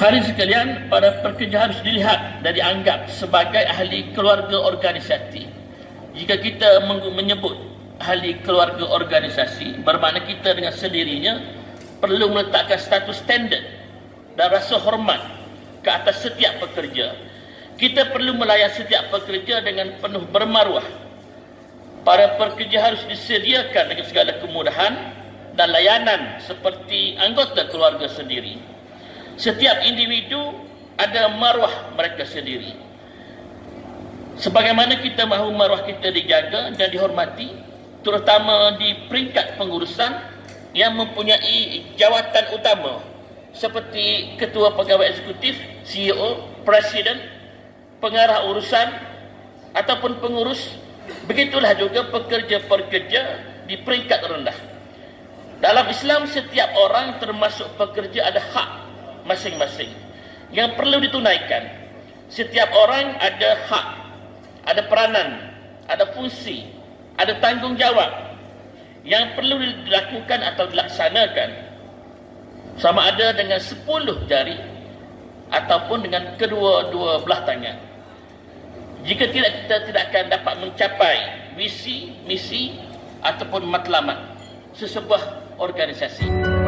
Hadirin sekalian, para pekerja harus dilihat dan dianggap sebagai ahli keluarga organisasi. Jika kita menyebut ahli keluarga organisasi, bermakna kita dengan sendirinya perlu meletakkan status standard dan rasa hormat ke atas setiap pekerja. Kita perlu melayan setiap pekerja dengan penuh bermaruah. Para pekerja harus disediakan dengan segala kemudahan dan layanan seperti anggota keluarga sendiri. Setiap individu ada maruah mereka sendiri. Sebagaimana kita mahu maruah kita dijaga dan dihormati, terutama di peringkat pengurusan yang mempunyai jawatan utama seperti Ketua Pegawai Eksekutif, CEO, Presiden, pengarah urusan ataupun pengurus, begitulah juga pekerja-pekerja di peringkat rendah. Dalam Islam, setiap orang termasuk pekerja ada hak masing-masing yang perlu ditunaikan. Setiap orang ada hak, ada peranan, ada fungsi, ada tanggungjawab yang perlu dilakukan atau dilaksanakan, sama ada dengan 10 jari ataupun dengan kedua-dua belah tangan. Jika tidak, kita tidak akan dapat mencapai visi, misi ataupun matlamat sesebuah organisasi.